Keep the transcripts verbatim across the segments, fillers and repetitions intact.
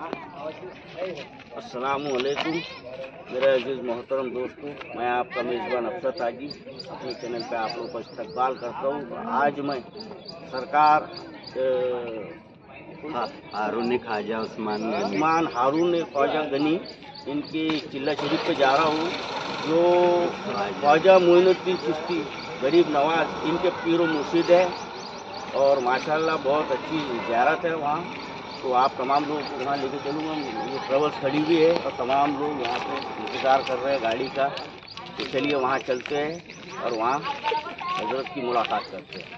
अस्सलामुअलैकुम मेरे अजीज़ मोहतरम दोस्तों, मैं आपका मेज़बान अफसर ताजी अपने चैनल पे आप लोगों का इस्तकबाल करता हूँ। आज मैं सरकार हारून ख्वाजा उस्मान उस्मान हारून ख्वाजा गनी इनकी चिल्ला शरीफ पे जा रहा हूँ, जो ख्वाजा मोइनुद्दीन चिश्ती गरीब नवाज इनके पीर मुर्शिद है और माशाल्लाह बहुत अच्छी ज़ियारत है वहाँ। तो आप तमाम लोगों को वहाँ लेके चलूँगा। ये ट्रेवल्स खड़ी हुई है और तमाम लोग यहाँ पे इंतज़ार कर रहे हैं गाड़ी का। तो चलिए वहाँ चलते हैं और वहाँ हजरत की मुलाकात करते हैं।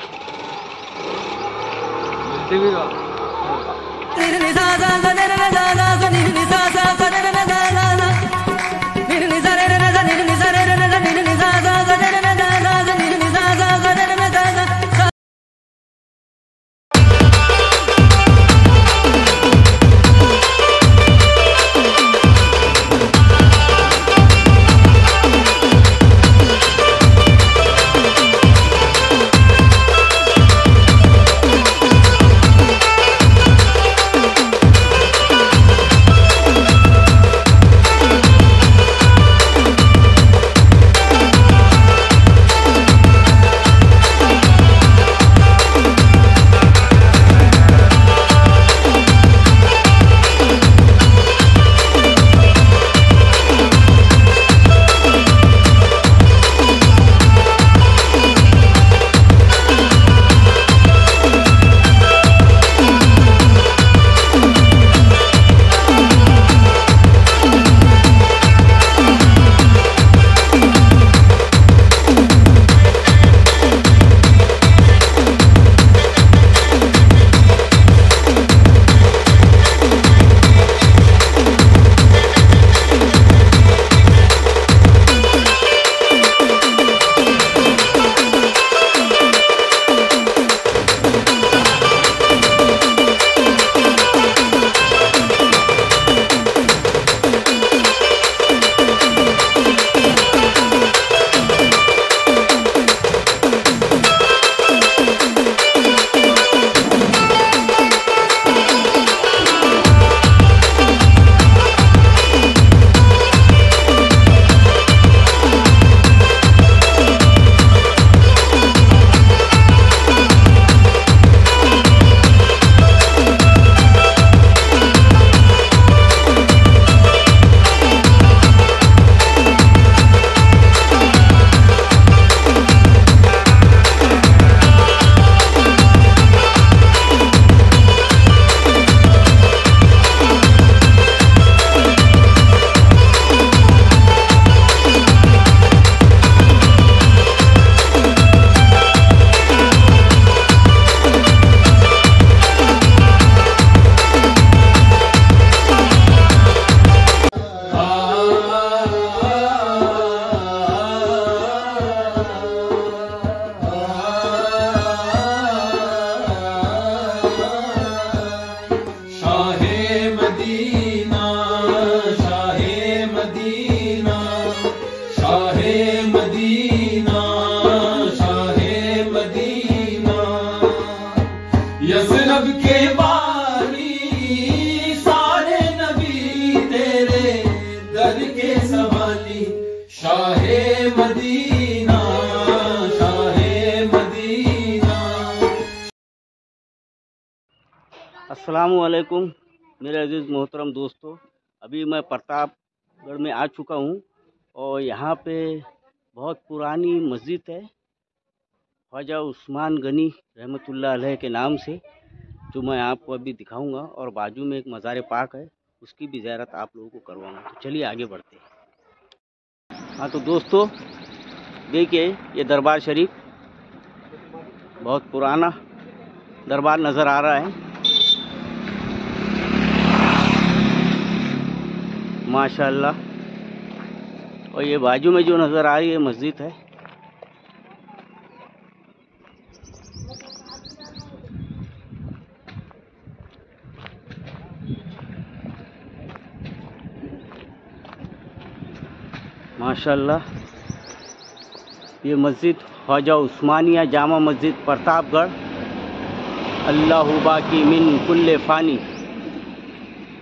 अस्सलामुअलैकुम मेरे अजीज़ मोहतरम दोस्तों, अभी मैं प्रतापगढ़ में आ चुका हूँ और यहाँ पे बहुत पुरानी मस्जिद है ख्वाजा उस्मान गनी रहमतुल्लाह अलैह के नाम से, जो मैं आपको अभी दिखाऊंगा। और बाजू में एक मज़ार पाक है, उसकी भी ज़ियारत आप लोगों को करवाऊंगा। तो चलिए आगे बढ़ते हैं। हाँ तो दोस्तों देखिए, ये दरबार शरीफ बहुत पुराना दरबार नज़र आ रहा है माशाल्लाह। और ये बाजू में जो नज़र आ रही है मस्जिद है। माशाल्लाह ये मस्जिद ख्वाजा उस्मानिया जामा मस्जिद प्रतापगढ़, अल्लाहु बाकी मिन कुल्ले फ़ानी।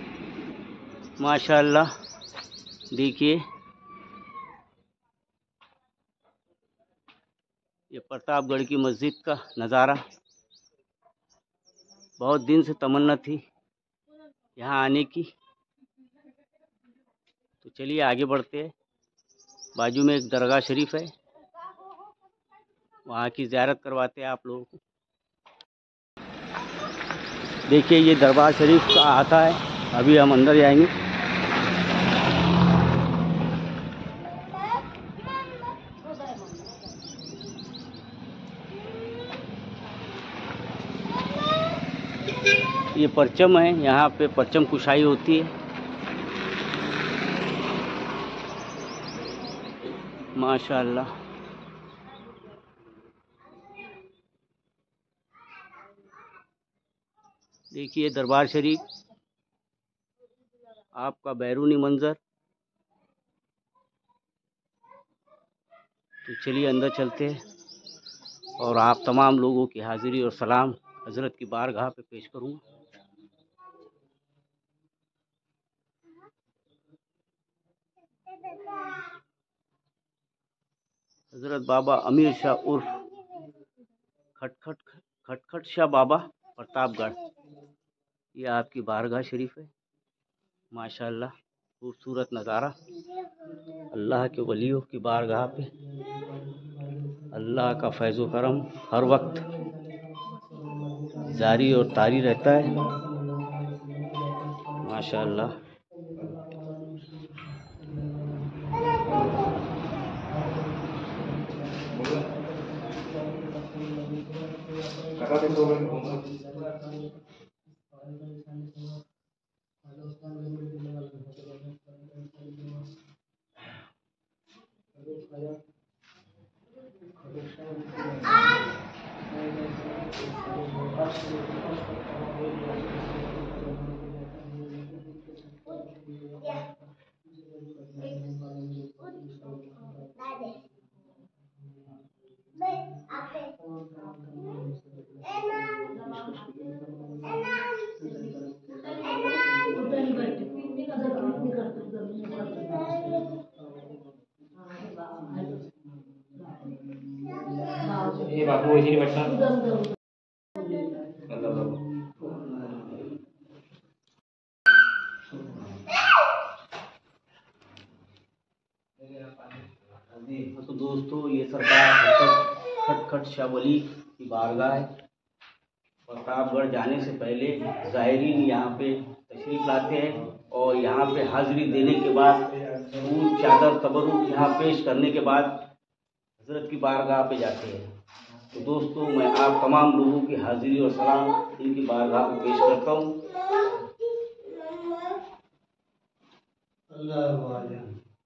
माशाअल्लाह देखिए ये प्रतापगढ़ की मस्जिद का नज़ारा। बहुत दिन से तमन्ना थी यहाँ आने की, तो चलिए आगे बढ़ते हैं। बाजू में एक दरगाह शरीफ है, वहाँ की ज़ियारत करवाते हैं आप लोगों को। देखिए ये दरबार शरीफ का आता है, अभी हम अंदर जाएंगे। ये परचम है, यहाँ पे परचम कुशाई होती है। माशाअल्लाह देखिए दरबार शरीफ, आपका बैरूनी मंजर। तो चलिए अंदर चलते हैं और आप तमाम लोगों की हाज़िरी और सलाम हज़रत की बारगाह पे पेश करूँगा। हज़रत बाबा अमीर शाह उर्फ खटखट खटखट शाह बाबा प्रतापगढ़, ये आपकी बारगाह शरीफ है। माशाअल्लाह खूबसूरत नज़ारा। अल्लाह के वलियों की बारगाह पे अल्लाह का फैज़ो करम हर वक्त जारी और तारी रहता है। माशाअल्लाह ये बाबू ऐसे नहीं बैठता। तो दोस्तों ये सरकार खटखट शाह वली की बारगाह है। प्रतापगढ़ जाने से पहले ज़ायरीन यहाँ पे तशरीफ़ लाते हैं और यहाँ पे हाज़िरी देने के बाद फूल चादर तबरुक यहाँ पेश करने के बाद हज़रत की बारगाह पे जाते हैं। तो दोस्तों मैं आप तमाम लोगों की हाज़िरी और सलाम इनकी बारगाह पे पेश करता हूँ। अल्लाह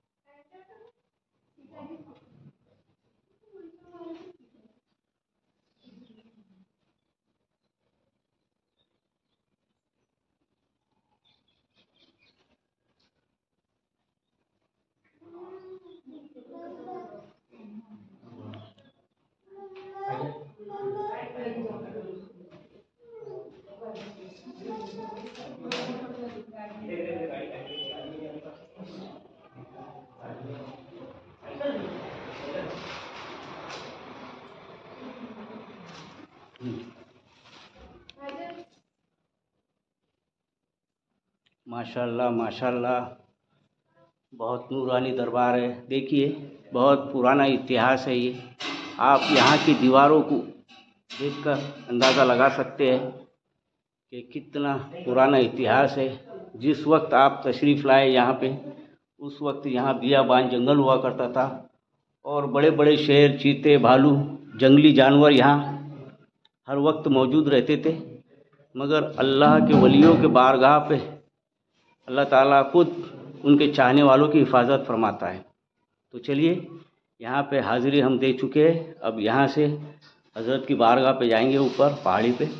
माशाल्लाह माशाल्लाह बहुत नूरानी दरबार है। देखिए बहुत पुराना इतिहास है ये। आप यहाँ की दीवारों को देखकर अंदाज़ा लगा सकते हैं कि कितना पुराना इतिहास है। जिस वक्त आप तशरीफ़ लाए यहाँ पे, उस वक्त यहाँ बियाबान जंगल हुआ करता था और बड़े बड़े शेर, चीते, भालू, जंगली जानवर यहाँ हर वक्त मौजूद रहते थे। मगर अल्लाह के वलियों के बारगाह पे अल्लाह ताला खुद उनके चाहने वालों की हिफाजत फरमाता है। तो चलिए यहाँ पे हाज़िरी हम दे चुके हैं, अब यहाँ से हज़रत की बारगाह पे जाएंगे ऊपर पहाड़ी पे।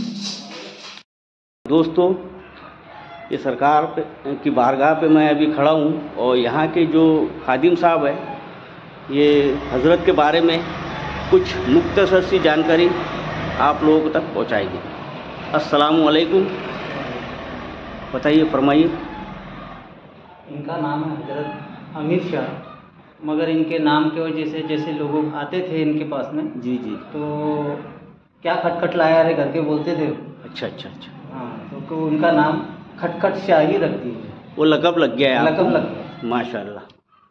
दोस्तों ये सरकार पे की बारगाह पे मैं अभी खड़ा हूँ और यहाँ के जो खादिम साहब है ये हज़रत के बारे में कुछ मुख्तसर सी जानकारी आप लोगों तक पहुँचाएंगे। अस्सलामु अलैकुम, बताइए, फरमाइए। इनका नाम है हजरत अमीर शाह, मगर इनके नाम की वजह से जैसे लोग आते थे इनके पास में, जी जी। तो क्या खटखट लाया रे करके बोलते थे। अच्छा अच्छा अच्छा। हाँ, तो उनका नाम खटखट शाह ही रख दिए, वो लकब लग गया है आपको? लकब लग गया। माशाल्लाह।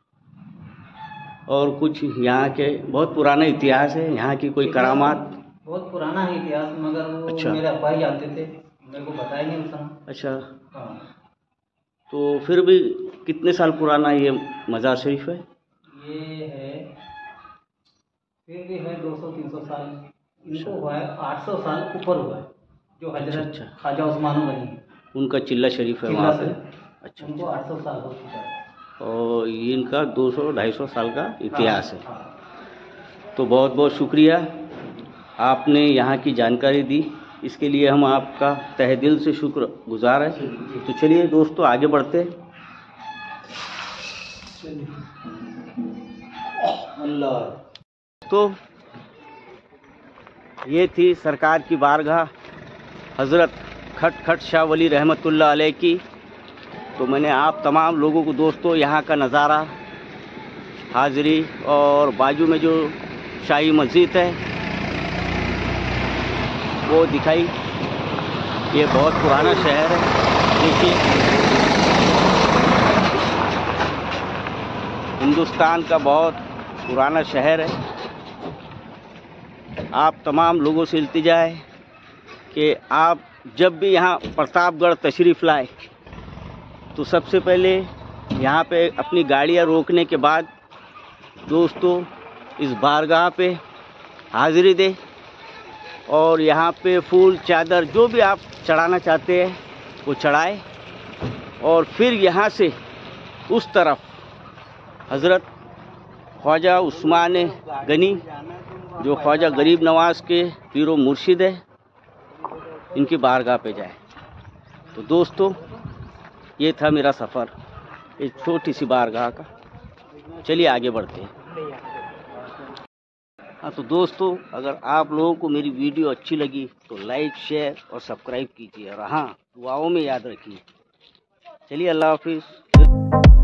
और कुछ यहाँ के बहुत पुराना इतिहास है, यहाँ की कोई करामात? बहुत पुराना है इतिहास, मगर वो अच्छा। मेरे अब्बा ही जानते थे, मेरे को बताया नहीं उस समय। अच्छा। हाँ। तो फिर भी कितने साल पुराना ये मज़ार शरीफ है? ये है फिर भी है दो सौ तीन सौ साल, इनको हुआ है आठ सौ साल ऊपर हुआ है, जो हजरत अच्छा। ख्वाजा उस्मान गनी उनका चिल्ला शरीफ है चिल्ला वहाँ से, पे? अच्छा। उनको आठ सौ साल हो चुका है। और ये इनका दो सौ ढाई सौ साल का इतिहास है। हाँ। तो बहुत बहुत शुक्रिया, आपने यहाँ की जानकारी दी, इसके लिए हम आपका तहे दिल से शुक्र गुजार है। तो चलिए दोस्तों आगे बढ़ते। अल्लाह। तो ये थी सरकार की बारगाह हज़रत खट खट शाह वली रहमतुल्लाह अलैह की। तो मैंने आप तमाम लोगों को दोस्तों यहाँ का नज़ारा, हाज़िरी और बाजू में जो शाही मस्जिद है वो दिखाई। ये बहुत पुराना शहर है, देखिए हिंदुस्तान का बहुत पुराना शहर है। आप तमाम लोगों से इल्तिजा है कि आप जब भी यहाँ प्रतापगढ़ तशरीफ़ लाए तो सबसे पहले यहाँ पे अपनी गाड़ियाँ रोकने के बाद दोस्तों इस बारगाह पे हाज़िरी दे और यहाँ पे फूल चादर जो भी आप चढ़ाना चाहते हैं वो चढ़ाए। और फिर यहाँ से उस तरफ हज़रत ख्वाजा उस्मान गनी जो ख्वाजा गरीब नवाज़ के पीरो मुर्शिद है, इनकी बारगाह पे जाए। तो दोस्तों ये था मेरा सफ़र एक छोटी सी बारगाह का। चलिए आगे बढ़ते हैं। हाँ तो दोस्तों अगर आप लोगों को मेरी वीडियो अच्छी लगी तो लाइक शेयर और सब्सक्राइब कीजिए, और हाँ दुआओं में याद रखिए। चलिए अल्लाह हाफिज़।